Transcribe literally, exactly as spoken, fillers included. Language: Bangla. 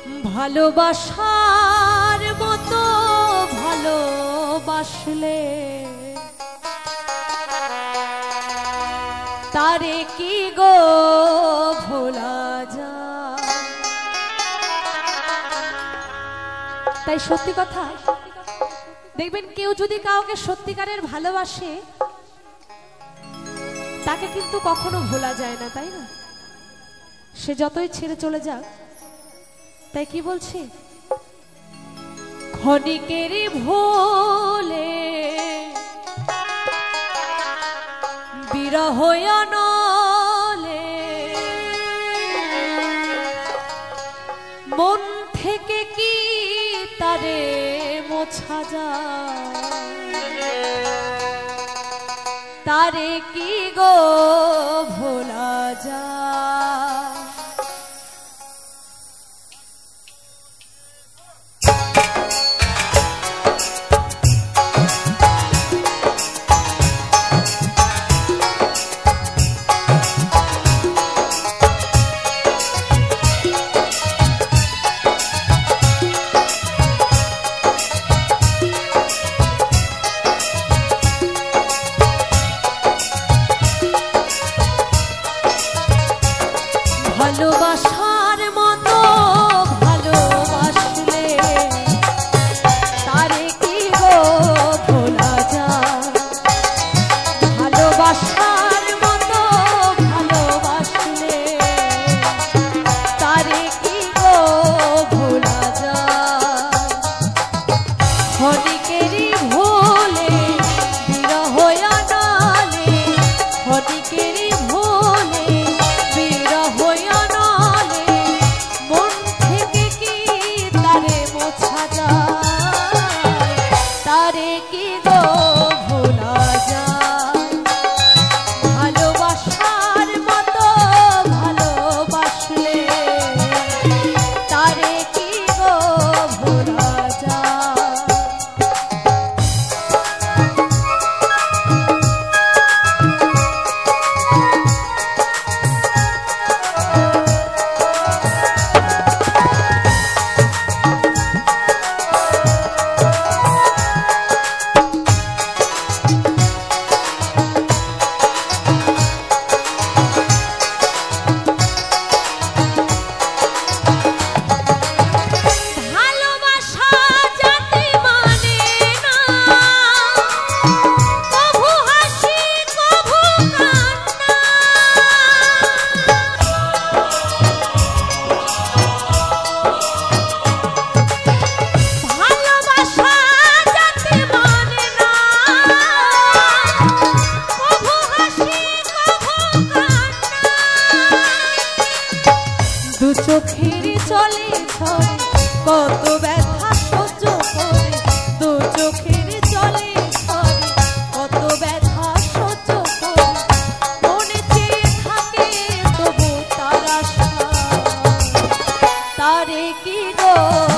ভালোবাসার মতো ভালোবাসলে তারে কি গো ভোলা যায়। তাই সত্যি কথা দেখবেন, কেউ যদি কাউকে সত্যিকারের ভালোবাসে তাকে কিন্তু কখনো ভোলা যায় না, তাই না? সে যতই ছেড়ে চলে যাক। তাই কি বলছি, ক্ষণিকেরই ভোলে বিরহ নলে মন থেকে কি তারে মোছা যায়, তারে কি গো ভোলা যায়। ভালোবাসার মতো ভালোবাসলে তারে কি গো ভোলা যায়, ভালোবাসার মতো ভালোবাসলে তারে কি গো ভোলা যায়। ক্ষণিকেরই ভোলে বিরহ নলে, ক্ষণিকেরই ভোলে বিরহ চোখের চলে ছড়ে কত ব্যথা সহ্য করে, দু চোখের চলে ছড়ে কত ব্যথা সহ্য করে, মনে চেয়ে থাকে তবু তার আশা, তারে কি গো